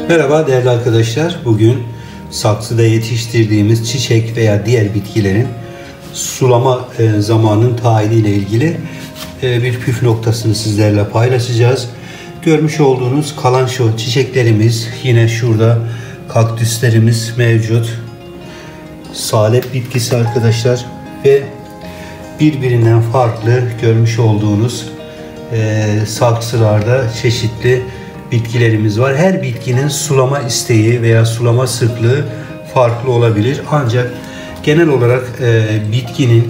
Merhaba değerli arkadaşlar. Bugün saksıda yetiştirdiğimiz çiçek veya diğer bitkilerin sulama zamanının tayini ile ilgili bir püf noktasını sizlerle paylaşacağız. Görmüş olduğunuz kalanço çiçeklerimiz, yine şurada kaktüslerimiz mevcut. Salep bitkisi arkadaşlar ve birbirinden farklı görmüş olduğunuz saksılarda çeşitli bitkilerimiz var. Her bitkinin sulama isteği veya sulama sıklığı farklı olabilir. Ancak genel olarak bitkinin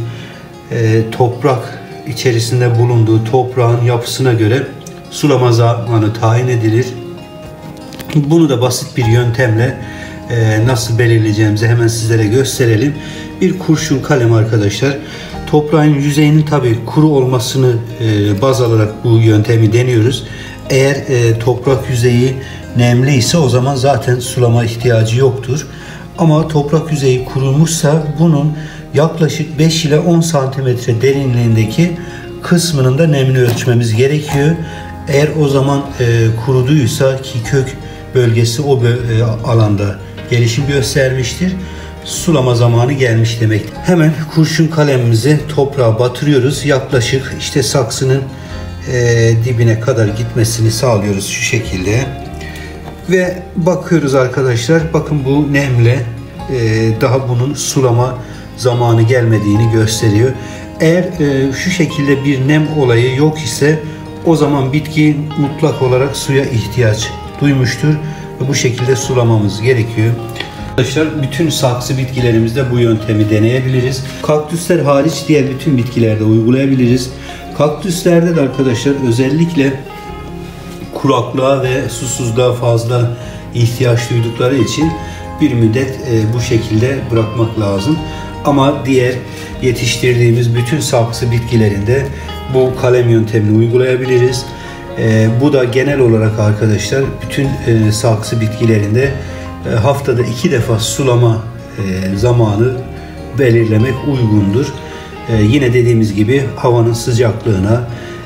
toprak içerisinde bulunduğu toprağın yapısına göre sulama zamanı tayin edilir. Bunu da basit bir yöntemle nasıl belirleyeceğimizi hemen sizlere gösterelim. Bir kurşun kalem arkadaşlar. Toprağın yüzeyinin tabi kuru olmasını baz alarak bu yöntemi deniyoruz. Eğer toprak yüzeyi nemli ise o zaman zaten sulama ihtiyacı yoktur. Ama toprak yüzeyi kurumuşsa bunun yaklaşık 5 ile 10 santimetre derinliğindeki kısmının da nemini ölçmemiz gerekiyor. Eğer o zaman kuruduysa ki kök bölgesi o alanda gelişim göstermiştir, sulama zamanı gelmiş demek. Hemen kurşun kalemimizi toprağa batırıyoruz. Yaklaşık işte saksının dibine kadar gitmesini sağlıyoruz şu şekilde. Ve bakıyoruz arkadaşlar. Bakın bu nemle daha bunun sulama zamanı gelmediğini gösteriyor. Eğer şu şekilde bir nem olayı yok ise o zaman bitki mutlak olarak suya ihtiyaç duymuştur ve bu şekilde sulamamız gerekiyor. Arkadaşlar bütün saksı bitkilerimizde bu yöntemi deneyebiliriz. Kaktüsler hariç diğer bütün bitkilerde uygulayabiliriz. Kaktüslerde de arkadaşlar özellikle kuraklığa ve susuzluğa fazla ihtiyaç duydukları için bir müddet bu şekilde bırakmak lazım. Ama diğer yetiştirdiğimiz bütün saksı bitkilerinde bu kalem yöntemini uygulayabiliriz. Bu da genel olarak arkadaşlar bütün saksı bitkilerinde haftada 2 defa sulama zamanı belirlemek uygundur. Yine dediğimiz gibi havanın sıcaklığına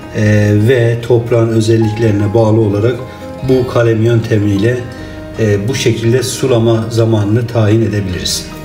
ve toprağın özelliklerine bağlı olarak bu kalem yöntemiyle bu şekilde sulama zamanını tayin edebiliriz.